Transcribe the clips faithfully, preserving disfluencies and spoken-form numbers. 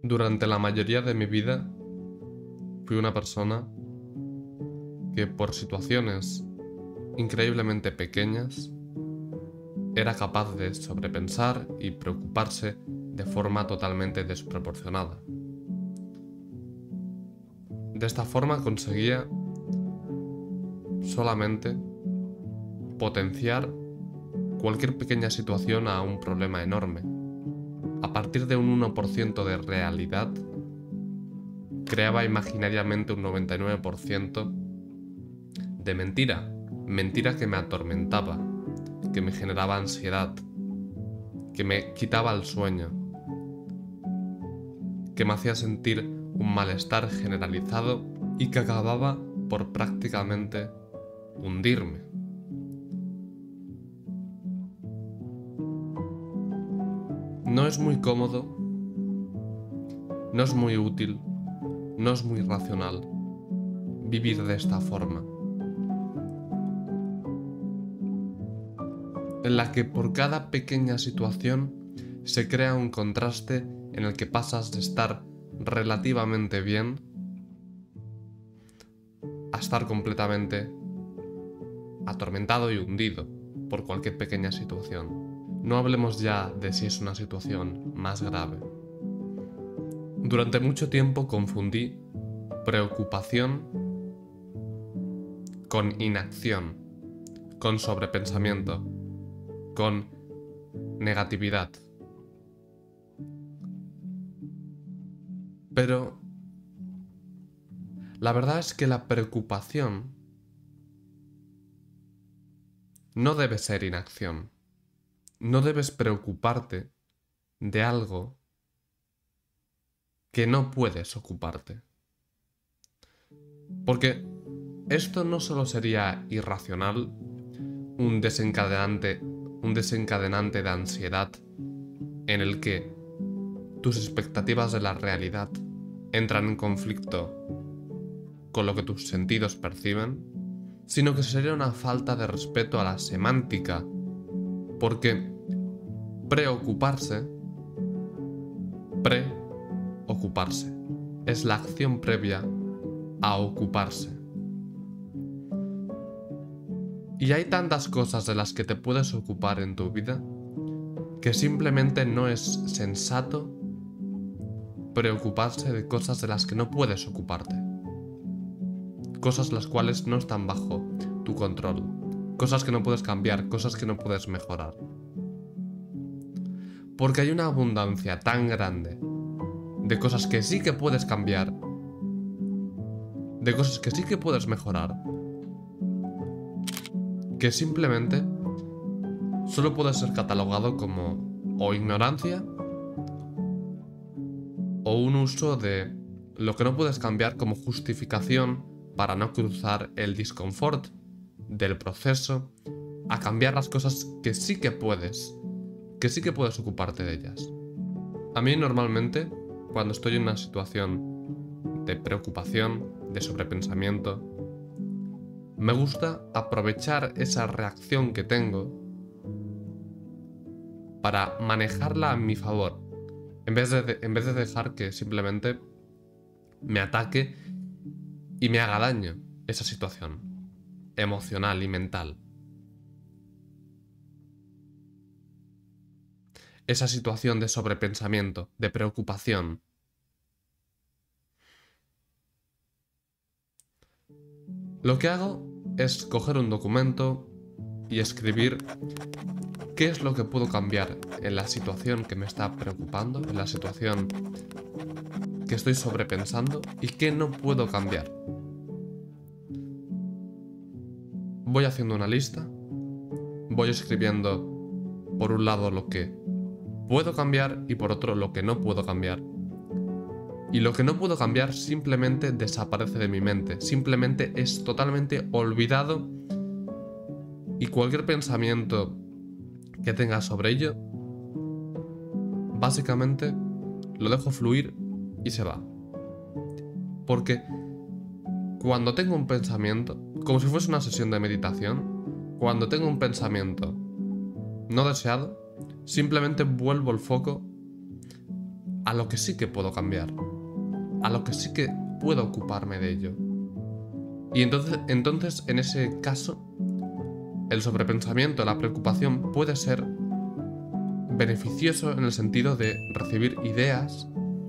Durante la mayoría de mi vida fui una persona que por situaciones increíblemente pequeñas era capaz de sobrepensar y preocuparse de forma totalmente desproporcionada. De esta forma conseguía solamente potenciar cualquier pequeña situación a un problema enorme. A partir de un uno por ciento de realidad, creaba imaginariamente un noventa y nueve por ciento de mentira. Mentira que me atormentaba, que me generaba ansiedad, que me quitaba el sueño, que me hacía sentir un malestar generalizado y que acababa por prácticamente hundirme. No es muy cómodo, no es muy útil, no es muy racional vivir de esta forma, en la que por cada pequeña situación se crea un contraste en el que pasas de estar relativamente bien a estar completamente atormentado y hundido por cualquier pequeña situación. No hablemos ya de si es una situación más grave. Durante mucho tiempo confundí preocupación con inacción, con sobrepensamiento, con negatividad. Pero la verdad es que la preocupación no debe ser inacción. No debes preocuparte de algo que no puedes ocuparte. Porque esto no solo sería irracional, un desencadenante, un desencadenante de ansiedad en el que tus expectativas de la realidad entran en conflicto con lo que tus sentidos perciben, sino que sería una falta de respeto a la semántica, porque preocuparse, preocuparse, es la acción previa a ocuparse. Y hay tantas cosas de las que te puedes ocupar en tu vida que simplemente no es sensato preocuparse de cosas de las que no puedes ocuparte. Cosas las cuales no están bajo tu control. Cosas que no puedes cambiar, cosas que no puedes mejorar. Porque hay una abundancia tan grande de cosas que sí que puedes cambiar, de cosas que sí que puedes mejorar, que simplemente solo puede ser catalogado como o ignorancia o un uso de lo que no puedes cambiar como justificación para no cruzar el disconfort del proceso a cambiar las cosas que sí que puedes, que sí que puedes ocuparte de ellas. A mí normalmente, cuando estoy en una situación de preocupación, de sobrepensamiento, me gusta aprovechar esa reacción que tengo para manejarla a mi favor, en vez de, en vez de dejar que simplemente me ataque y me haga daño esa situación emocional y mental. Esa situación de sobrepensamiento, de preocupación. Lo que hago es coger un documento y escribir qué es lo que puedo cambiar en la situación que me está preocupando, en la situación que estoy sobrepensando y qué no puedo cambiar. Voy haciendo una lista, voy escribiendo por un lado lo que puedo cambiar y por otro lo que no puedo cambiar. Y lo que no puedo cambiar simplemente desaparece de mi mente, simplemente es totalmente olvidado y cualquier pensamiento que tenga sobre ello, básicamente lo dejo fluir y se va. Porque cuando tengo un pensamiento, como si fuese una sesión de meditación, cuando tengo un pensamiento no deseado, simplemente vuelvo el foco a lo que sí que puedo cambiar, a lo que sí que puedo ocuparme de ello. Y entonces, entonces en ese caso, el sobrepensamiento, la preocupación puede ser beneficioso en el sentido de recibir ideas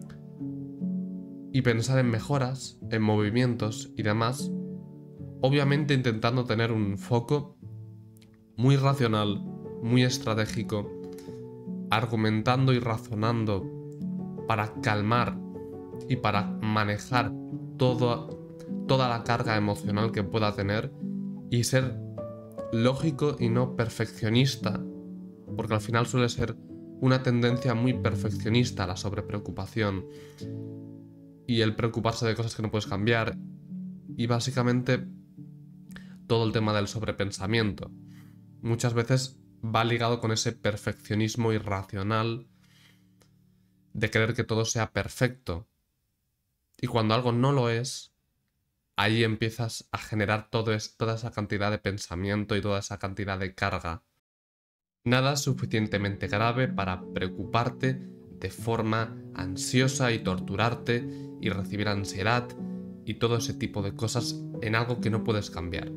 y pensar en mejoras, en movimientos y demás, obviamente intentando tener un foco muy racional, muy estratégico, argumentando y razonando para calmar y para manejar todo, toda la carga emocional que pueda tener y ser lógico y no perfeccionista, porque al final suele ser una tendencia muy perfeccionista la sobrepreocupación y el preocuparse de cosas que no puedes cambiar y básicamente todo el tema del sobrepensamiento. Muchas veces va ligado con ese perfeccionismo irracional de querer que todo sea perfecto. Y cuando algo no lo es, ahí empiezas a generar todo es, toda esa cantidad de pensamiento y toda esa cantidad de carga. Nada suficientemente grave para preocuparte de forma ansiosa y torturarte y recibir ansiedad y todo ese tipo de cosas en algo que no puedes cambiar.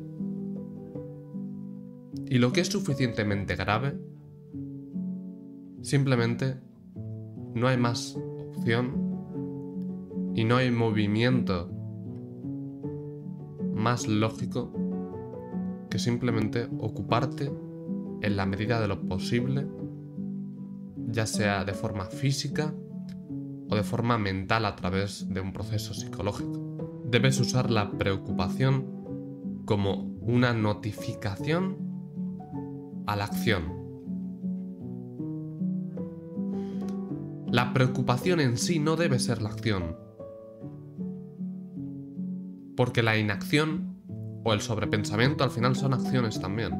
Y lo que es suficientemente grave, simplemente no hay más opción y no hay movimiento más lógico que simplemente ocuparte en la medida de lo posible, ya sea de forma física o de forma mental a través de un proceso psicológico. Debes usar la preocupación como una notificación a la acción. La preocupación en sí no debe ser la acción, porque la inacción o el sobrepensamiento al final son acciones también.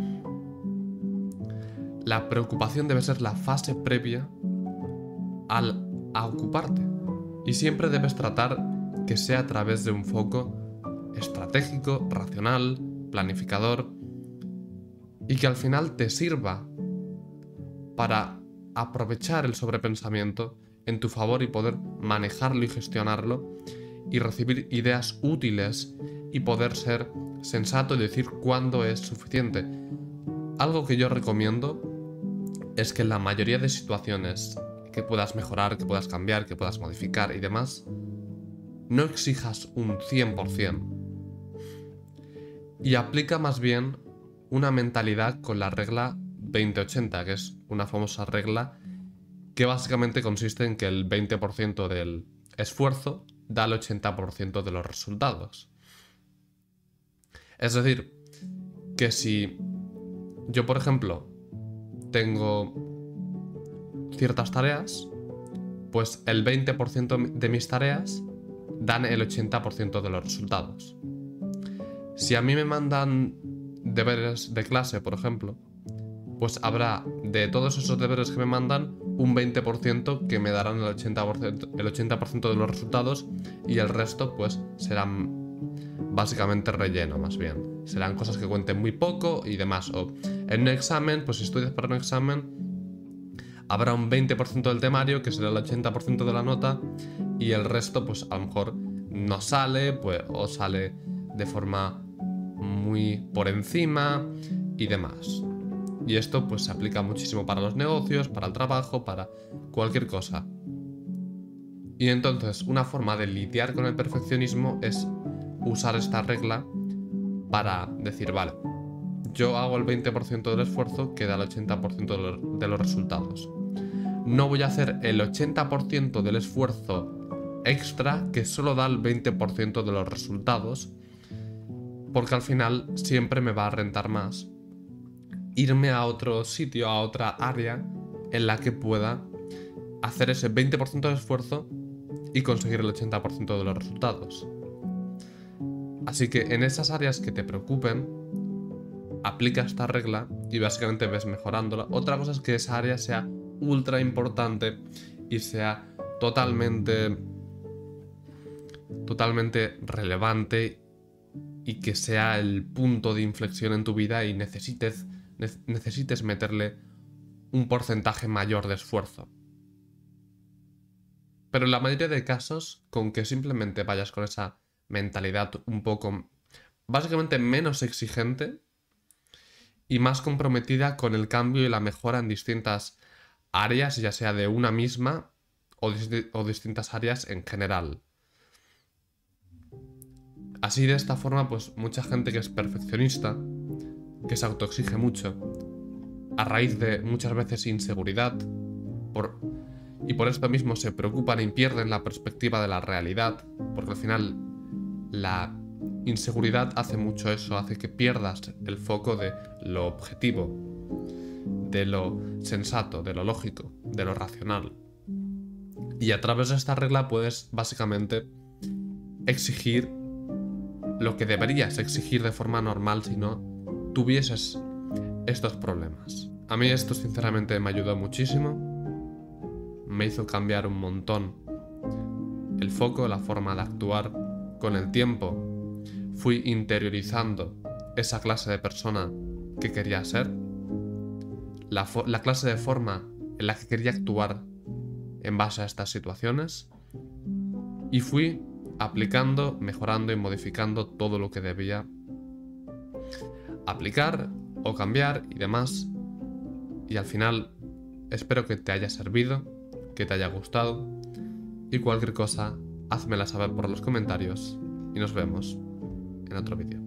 La preocupación debe ser la fase previa al, a ocuparte. Y siempre debes tratar que sea a través de un foco estratégico, racional, planificador, y que al final te sirva para aprovechar el sobrepensamiento en tu favor y poder manejarlo y gestionarlo y recibir ideas útiles y poder ser sensato y decir cuándo es suficiente. Algo que yo recomiendo es que en la mayoría de situaciones que puedas mejorar, que puedas cambiar, que puedas modificar y demás, no exijas un cien por ciento. Y aplica más bien una mentalidad con la regla veinte ochenta, que es una famosa regla que básicamente consiste en que el veinte por ciento del esfuerzo da el ochenta por ciento de los resultados. Es decir, que si yo, por ejemplo, tengo ciertas tareas, pues el veinte por ciento de mis tareas dan el ochenta por ciento de los resultados. Si a mí me mandan deberes de clase, por ejemplo, pues habrá de todos esos deberes que me mandan un veinte por ciento que me darán el ochenta por ciento, el ochenta por ciento de los resultados y el resto pues serán básicamente relleno más bien. Serán cosas que cuenten muy poco y demás. O en un examen, pues si estudias para un examen, habrá un veinte por ciento del temario que será el ochenta por ciento de la nota y el resto pues a lo mejor no sale pues, o sale de forma muy por encima y demás. Y esto pues se aplica muchísimo para los negocios, para el trabajo, para cualquier cosa. Y entonces una forma de lidiar con el perfeccionismo es usar esta regla para decir, vale, yo hago el veinte por ciento del esfuerzo que da el ochenta por ciento de los resultados. No voy a hacer el ochenta por ciento del esfuerzo extra que solo da el veinte por ciento de los resultados, porque al final siempre me va a rentar más irme a otro sitio, a otra área en la que pueda hacer ese veinte por ciento de esfuerzo y conseguir el ochenta por ciento de los resultados. Así que en esas áreas que te preocupen, aplica esta regla y básicamente ves mejorándola. Otra cosa es que esa área sea ultra importante y sea totalmente totalmente relevante y que sea el punto de inflexión en tu vida y necesites necesites meterle un porcentaje mayor de esfuerzo. Pero en la mayoría de casos, con que simplemente vayas con esa mentalidad un poco, básicamente menos exigente y más comprometida con el cambio y la mejora en distintas áreas, ya sea de una misma o, dis- o distintas áreas en general. Así, de esta forma, pues mucha gente que es perfeccionista, que se autoexige mucho, a raíz de muchas veces inseguridad, por, y por esto mismo se preocupan y pierden la perspectiva de la realidad, porque al final la inseguridad hace mucho eso, hace que pierdas el foco de lo objetivo, de lo sensato, de lo lógico, de lo racional. Y a través de esta regla puedes básicamente exigir lo que deberías exigir de forma normal si no tuvieses estos problemas. A mí esto sinceramente me ayudó muchísimo, me hizo cambiar un montón el foco, la forma de actuar. Con el tiempo fui interiorizando esa clase de persona que quería ser, la, la clase de forma en la que quería actuar en base a estas situaciones, y fui aplicando, mejorando y modificando todo lo que debía aplicar o cambiar y demás. Y al final espero que te haya servido, que te haya gustado, y cualquier cosa házmela saber por los comentarios y nos vemos en otro vídeo.